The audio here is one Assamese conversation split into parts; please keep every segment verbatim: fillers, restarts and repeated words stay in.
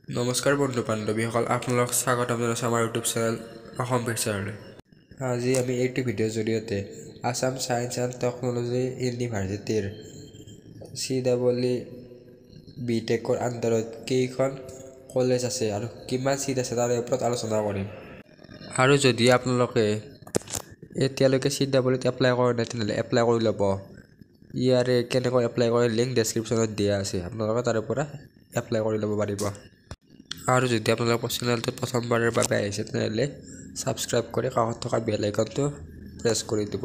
নমস্কাৰ বন্ধু বান্ধৱীসকল, আপোনালোক স্বাগতম জনাইছোঁ আমাৰ ইউটিউব চেনেল অসম বিচাৰলৈ। আজি আমি এইটো ভিডিঅ'ৰ জৰিয়তে আছাম ছায়েন্স এণ্ড টেকন'লজি ইউনিভাৰ্চিটিৰ চি ডাবল ই বি টেকৰ আণ্ডাৰত কেইখন কলেজ আছে আৰু কিমান চিট আছে তাৰে ওপৰত আলোচনা কৰিম। আৰু যদি আপোনালোকে এতিয়ালৈকে চি ডাবল ইত এপ্লাই কৰা নাই তেনেহ'লে এপ্লাই কৰি ল'ব। ইয়াৰে কেনেকৈ এপ্লাই কৰে লিংক ডেছক্ৰিপশ্যনত দিয়া আছে, আপোনালোকে তাৰে পৰা এপ্লাই কৰি ল'ব পাৰিব। আৰু যদি আপোনালোকৰ চেনেলটোত প্ৰথমবাৰৰ বাবে আহিছে তেনেহ'লে ছাবস্ক্ৰাইব কৰি কাষত থকা বেল আইকনটো প্ৰেছ কৰি দিব।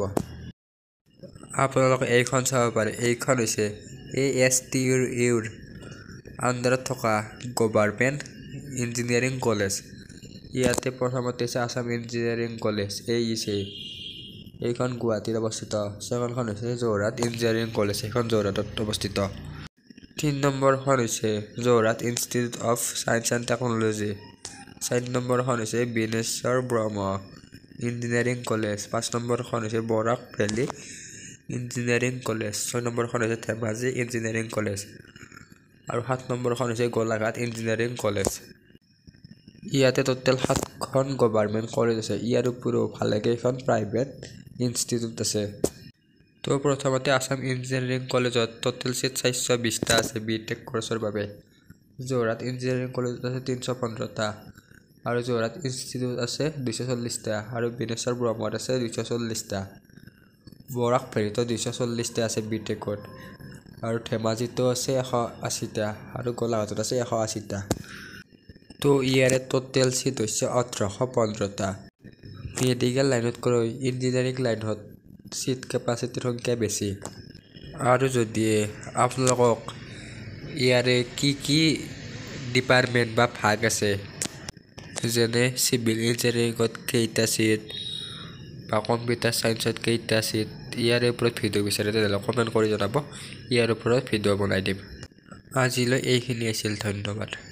আপোনালোকে এইখন চাব পাৰে, এইখন হৈছে এ এছ টি ইউৰ আণ্ডাৰত থকা গভৰ্ণমেণ্ট ইঞ্জিনিয়াৰিং কলেজ। ইয়াতে প্ৰথমতে আছে Assam engineering college A E C, এইখন গুৱাহাটীত অৱস্থিত। ছেকেণ্ডখন হৈছে যোৰহাট ইঞ্জিনিয়াৰিং কলেজ, এইখন যোৰহাটত অৱস্থিত। তিনি নম্বৰখন হৈছে Jorhat institute of science and technology. চাৰি নম্বৰখন হৈছে বিনেশ্বৰ ব্ৰহ্ম ইঞ্জিনিয়াৰিং কলেজ। পাঁচ নম্বৰখন হৈছে বৰাক ভেলী ইঞ্জিনিয়াৰিং কলেজ। ছয় নম্বৰখন হৈছে ধেমাজি ইঞ্জিনিয়াৰিং কলেজ আৰু সাত নম্বৰখন হৈছে গোলাঘাট ইঞ্জিনিয়াৰিং কলেজ। ইয়াতে টোটেল সাতখন গভৰ্ণমেণ্ট কলেজ আছে। ইয়াৰ উপৰিও ভালেকেইখন প্ৰাইভেট ইনষ্টিটিউট আছে। তো প্ৰথমতে আছাম ইঞ্জিনিয়াৰিং কলেজত টোটেল চিট চাৰিশ বিছটা আছে বি টেক কোৰ্চৰ বাবে। যোৰহাট ইঞ্জিনিয়াৰিং কলেজত আছে তিনিশ পোন্ধৰটা আৰু যোৰহাট ইনষ্টিটিউট আছে দুইশ চল্লিছটা আৰু বিনেশ্বৰ ব্ৰহ্মত আছে দুইশ চল্লিছটা। বৰাক ভেলীতো দুইশ চল্লিছটা আছে বি টেকত আৰু ধেমাজিতো আছে এশ আশীটা আৰু গোলাঘাটত আছে এশ আশীটা। তো ইয়াৰে টোটেল চিট হৈছে ওঠৰশ পোন্ধৰটা। মেডিকেল লাইনতকৈ ইঞ্জিনিয়াৰিং লাইনত চিট কেপাচিটিৰ সংখ্যা বেছি। আৰু যদি আপোনালোকক ইয়াৰে কি কি ডিপাৰ্টমেণ্ট বা ভাগ আছে, যেনে চিভিল ইঞ্জিনিয়াৰিঙত কেইটা চিট বা কম্পিউটাৰ ছায়েন্সত কেইটা চিট, ইয়াৰে ওপৰত ভিডিঅ' বিচাৰে তেনেহ'লে কমেণ্ট কৰি জনাব, ইয়াৰ ওপৰত ভিডিঅ' বনাই দিম। আজিলৈ এইখিনি আছিল, ধন্যবাদ।